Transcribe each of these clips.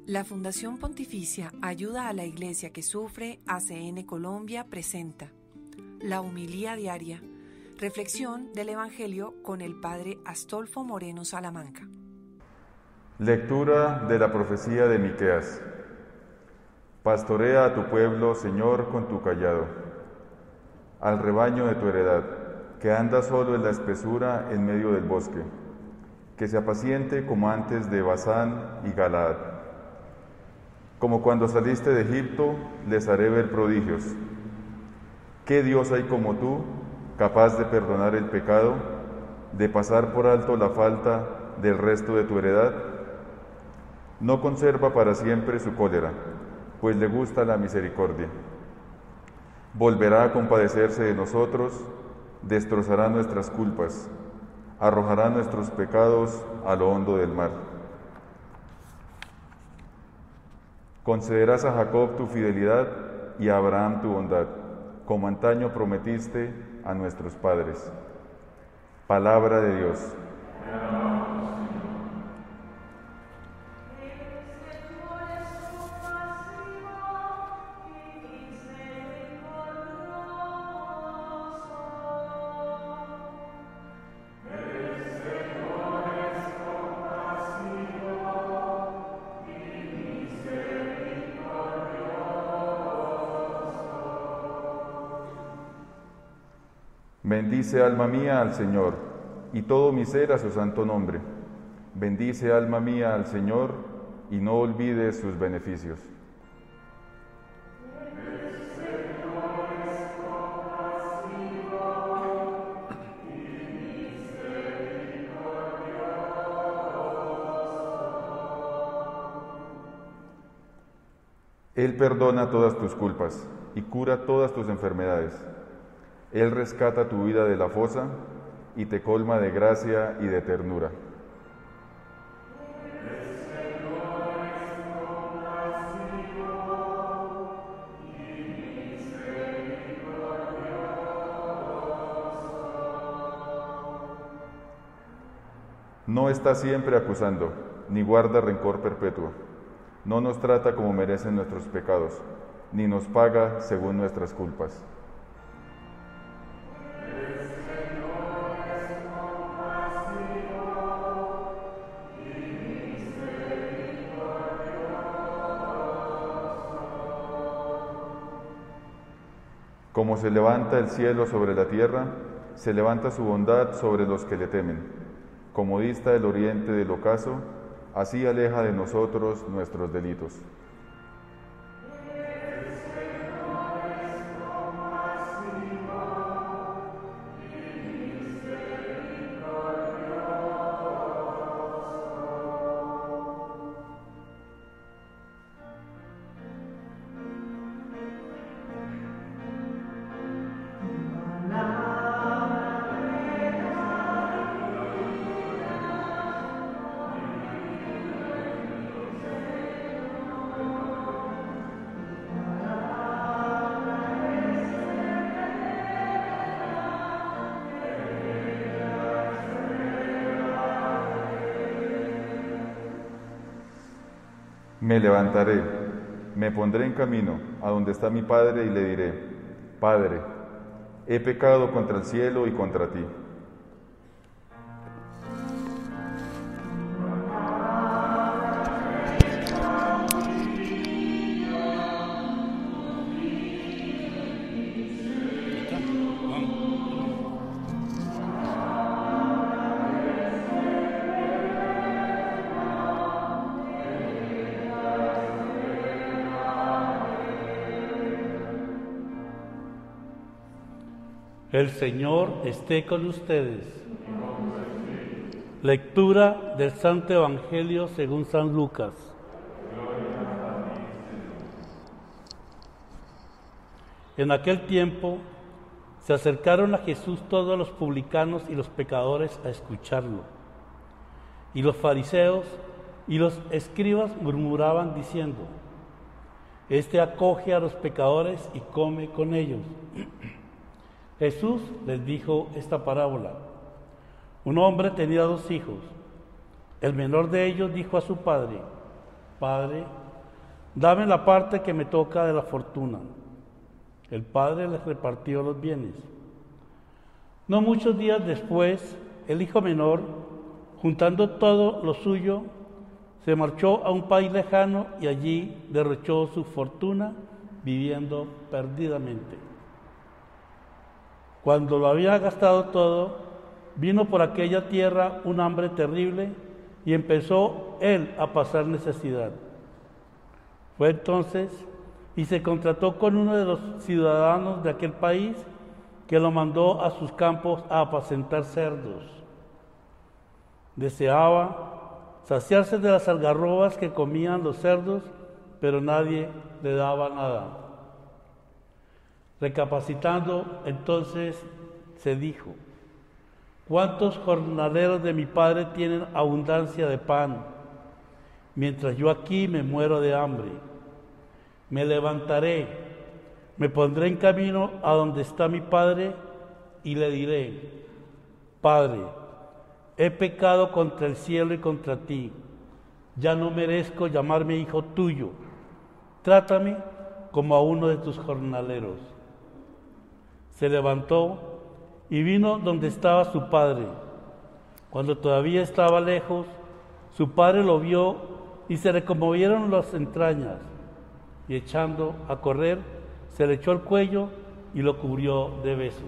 La Fundación Pontificia Ayuda a la Iglesia que Sufre, ACN Colombia, presenta la Homilía Diaria, reflexión del Evangelio con el Padre Astolfo Moreno Salamanca. Lectura de la profecía de Miqueas. Pastorea a tu pueblo, Señor, con tu cayado, al rebaño de tu heredad, que anda solo en la espesura en medio del bosque, que se apaciente como antes de Basán y Galaad. Como cuando saliste de Egipto, les haré ver prodigios. ¿Qué Dios hay como tú, capaz de perdonar el pecado, de pasar por alto la falta del resto de tu heredad? No conserva para siempre su cólera, pues le gusta la misericordia. Volverá a compadecerse de nosotros, destrozará nuestras culpas, arrojará nuestros pecados a lo hondo del mar. Concederás a Jacob tu fidelidad y a Abraham tu bondad, como antaño prometiste a nuestros padres. Palabra de Dios. Bendice, alma mía, al Señor, y todo mi ser a su santo nombre. Bendice, alma mía, al Señor, y no olvides sus beneficios. Él perdona todas tus culpas y cura todas tus enfermedades. Él rescata tu vida de la fosa y te colma de gracia y de ternura. No está siempre acusando, ni guarda rencor perpetuo. No nos trata como merecen nuestros pecados, ni nos paga según nuestras culpas. Como se levanta el cielo sobre la tierra, se levanta su bondad sobre los que le temen. Como dista el oriente del ocaso, así aleja de nosotros nuestros delitos. Me levantaré, me pondré en camino a donde está mi Padre y le diré: Padre, he pecado contra el cielo y contra ti. El Señor esté con ustedes. Lectura del Santo Evangelio según San Lucas. En aquel tiempo se acercaron a Jesús todos los publicanos y los pecadores a escucharlo. Y los fariseos y los escribas murmuraban diciendo: Este acoge a los pecadores y come con ellos. Jesús les dijo esta parábola: Un hombre tenía 2 hijos. El menor de ellos dijo a su padre: Padre, dame la parte que me toca de la fortuna. El padre les repartió los bienes. No muchos días después, el hijo menor, juntando todo lo suyo, se marchó a un país lejano y allí derrochó su fortuna viviendo perdidamente. Cuando lo había gastado todo, vino por aquella tierra un hambre terrible y empezó él a pasar necesidad. Fue entonces y se contrató con uno de los ciudadanos de aquel país que lo mandó a sus campos a apacentar cerdos. Deseaba saciarse de las algarrobas que comían los cerdos, pero nadie le daba nada. Recapacitando, entonces se dijo: ¿cuántos jornaleros de mi padre tienen abundancia de pan, mientras yo aquí me muero de hambre? Me levantaré, me pondré en camino a donde está mi padre y le diré: Padre, he pecado contra el cielo y contra ti, ya no merezco llamarme hijo tuyo, trátame como a uno de tus jornaleros. Se levantó y vino donde estaba su padre. Cuando todavía estaba lejos, su padre lo vio y se le conmovieron las entrañas, y echando a correr, se le echó al cuello y lo cubrió de besos.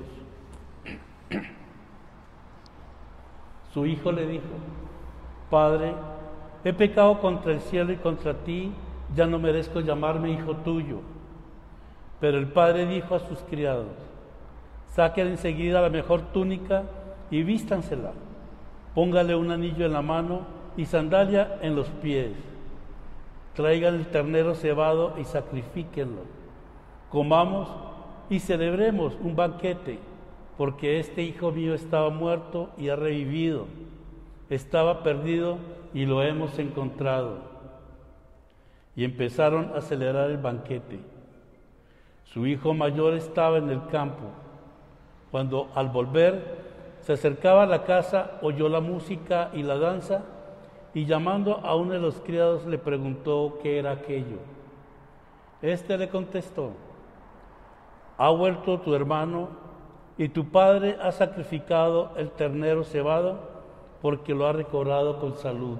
Su hijo le dijo: Padre, he pecado contra el cielo y contra ti, ya no merezco llamarme hijo tuyo. Pero el padre dijo a sus criados: saquen enseguida la mejor túnica y vístansela, póngale un anillo en la mano y sandalia en los pies. Traigan el ternero cebado y sacrifíquenlo. Comamos y celebremos un banquete, porque este hijo mío estaba muerto y ha revivido, estaba perdido y lo hemos encontrado. Y empezaron a celebrar el banquete. Su hijo mayor estaba en el campo. Cuando al volver se acercaba a la casa, oyó la música y la danza, y llamando a uno de los criados le preguntó qué era aquello. Este le contestó: ha vuelto tu hermano, y tu padre ha sacrificado el ternero cebado, porque lo ha recobrado con salud.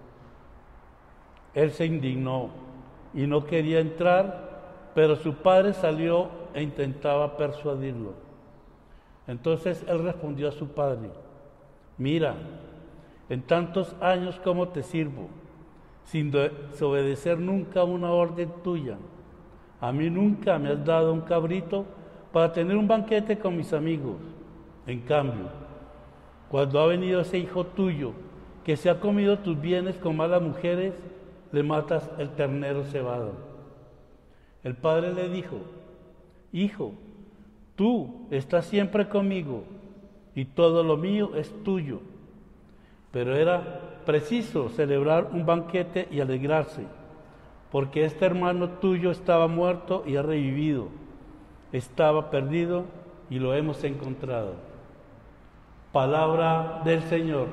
Él se indignó y no quería entrar, pero su padre salió e intentaba persuadirlo. Entonces él respondió a su padre: mira, en tantos años como te sirvo, sin desobedecer nunca una orden tuya, a mí nunca me has dado un cabrito para tener un banquete con mis amigos. En cambio, cuando ha venido ese hijo tuyo, que se ha comido tus bienes con malas mujeres, le matas el ternero cebado. El padre le dijo: hijo, tú estás siempre conmigo, y todo lo mío es tuyo. Pero era preciso celebrar un banquete y alegrarse, porque este hermano tuyo estaba muerto y ha revivido, estaba perdido y lo hemos encontrado. Palabra del Señor.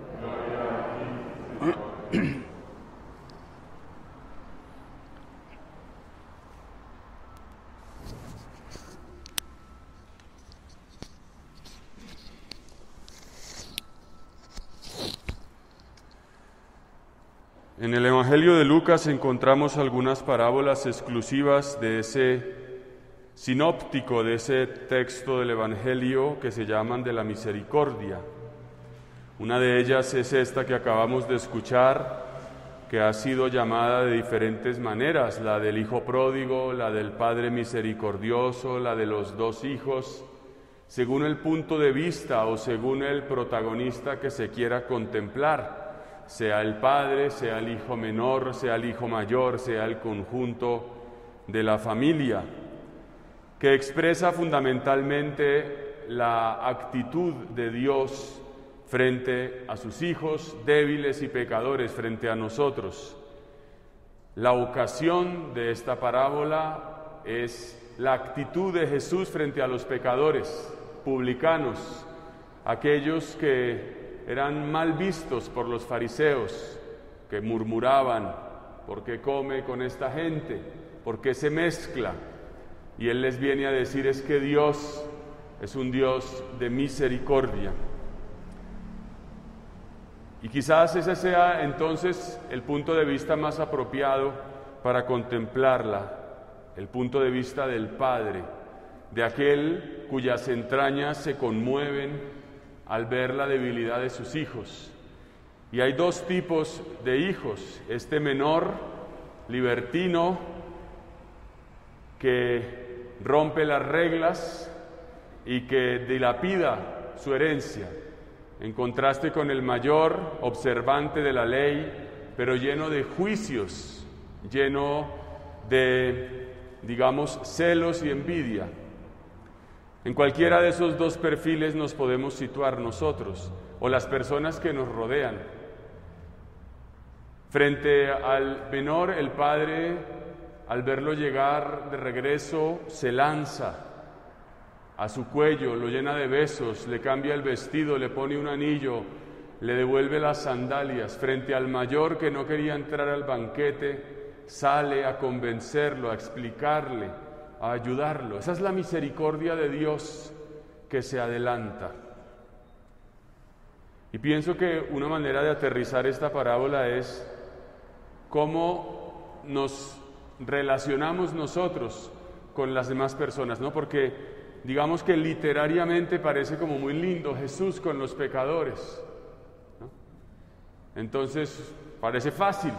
En el Evangelio de Lucas encontramos algunas parábolas exclusivas de ese sinóptico, de ese texto del Evangelio que se llaman de la misericordia. Una de ellas es esta que acabamos de escuchar, que ha sido llamada de diferentes maneras: la del hijo pródigo, la del padre misericordioso, la de los dos hijos, según el punto de vista o según el protagonista que se quiera contemplar, sea el padre, sea el hijo menor, sea el hijo mayor, sea el conjunto de la familia, que expresa fundamentalmente la actitud de Dios frente a sus hijos débiles y pecadores, frente a nosotros. La ocasión de esta parábola es la actitud de Jesús frente a los pecadores, publicanos, aquellos que eran mal vistos por los fariseos, que murmuraban, ¿Por qué come con esta gente? ¿Por qué se mezcla? Y Él les viene a decir es que Dios es un Dios de misericordia. Y quizás ese sea entonces el punto de vista más apropiado para contemplarla, el punto de vista del Padre, de aquel cuyas entrañas se conmueven al ver la debilidad de sus hijos. Y hay dos tipos de hijos, este menor, libertino, que rompe las reglas y que dilapida su herencia, en contraste con el mayor, observante de la ley, pero lleno de juicios, lleno de, digamos, celos y envidia. En cualquiera de esos dos perfiles nos podemos situar nosotros o las personas que nos rodean. Frente al menor, el padre, al verlo llegar de regreso, se lanza a su cuello, lo llena de besos, le cambia el vestido, le pone un anillo, le devuelve las sandalias. Frente al mayor que no quería entrar al banquete, sale a convencerlo, a explicarle, a ayudarlo. Esa es la misericordia de Dios que se adelanta. Y pienso que una manera de aterrizar esta parábola es cómo nos relacionamos nosotros con las demás personas, ¿no? Porque digamos que literariamente parece como muy lindo Jesús con los pecadores, ¿no? Entonces parece fácil.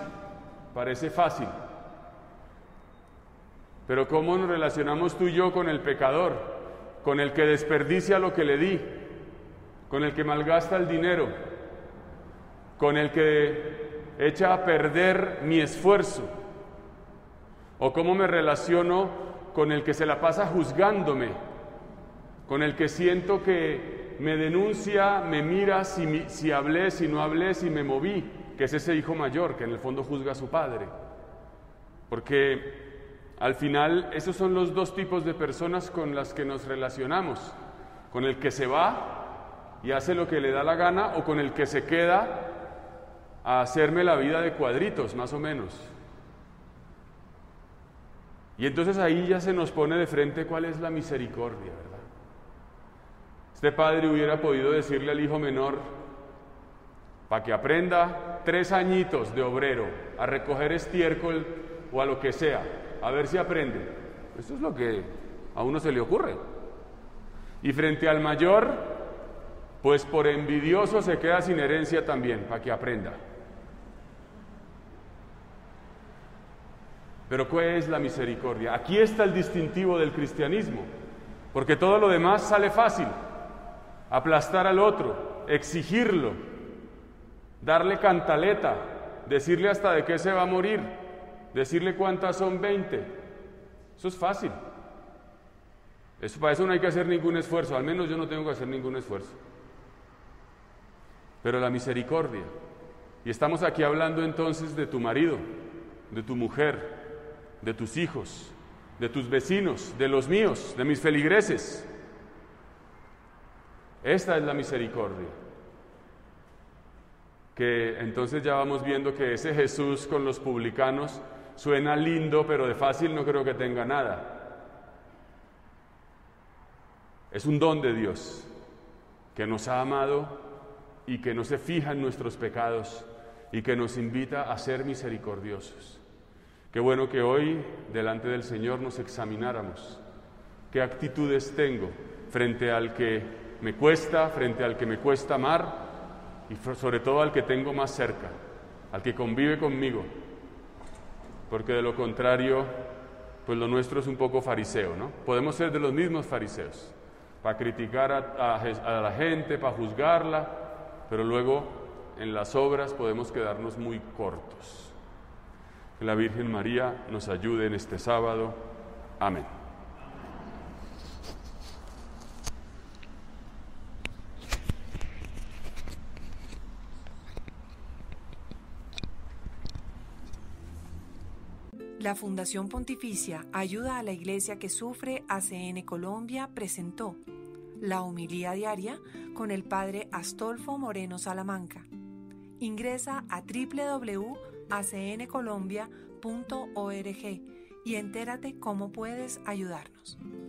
Pero ¿cómo nos relacionamos tú y yo con el pecador? Con el que desperdicia lo que le di, con el que malgasta el dinero, con el que echa a perder mi esfuerzo. ¿O cómo me relaciono con el que se la pasa juzgándome, con el que siento que me denuncia, me mira si hablé, si no hablé, si me moví, que es ese hijo mayor que en el fondo juzga a su padre? Porque al final esos son los dos tipos de personas con las que nos relacionamos, con el que se va y hace lo que le da la gana, o con el que se queda a hacerme la vida de cuadritos, más o menos. Y entonces ahí ya se nos pone de frente cuál es la misericordia, ¿verdad? Este padre hubiera podido decirle al hijo menor, para que aprenda 3 añitos de obrero a recoger estiércol o a lo que sea, a ver si aprende. Eso es lo que a uno se le ocurre. Y frente al mayor, pues por envidioso se queda sin herencia también, para que aprenda. Pero ¿cuál es la misericordia? Aquí está el distintivo del cristianismo, porque todo lo demás sale fácil. Aplastar al otro, exigirlo, darle cantaleta, decirle hasta de qué se va a morir, decirle cuántas son 20. Eso es fácil. Para eso no hay que hacer ningún esfuerzo, al menos yo no tengo que hacer ningún esfuerzo. Pero la misericordia, y estamos aquí hablando entonces de tu marido, de tu mujer, de tus hijos, de tus vecinos, de los míos, de mis feligreses. Esta es la misericordia. Que entonces ya vamos viendo que ese Jesús con los publicanos suena lindo, pero de fácil no creo que tenga nada. Es un don de Dios que nos ha amado y que no se fija en nuestros pecados y que nos invita a ser misericordiosos. Qué bueno que hoy, delante del Señor, nos examináramos. ¿Qué actitudes tengo frente al que me cuesta, frente al que me cuesta amar y sobre todo al que tengo más cerca, al que convive conmigo? Porque de lo contrario, pues lo nuestro es un poco fariseo, ¿no? Podemos ser de los mismos fariseos, para criticar a la gente, para juzgarla, pero luego en las obras podemos quedarnos muy cortos. Que la Virgen María nos ayude en este sábado. Amén. La Fundación Pontificia Ayuda a la Iglesia que Sufre ACN Colombia presentó la homilía diaria con el Padre Astolfo Moreno Salamanca. Ingresa a www.acn.org. acncolombia.org y entérate cómo puedes ayudarnos.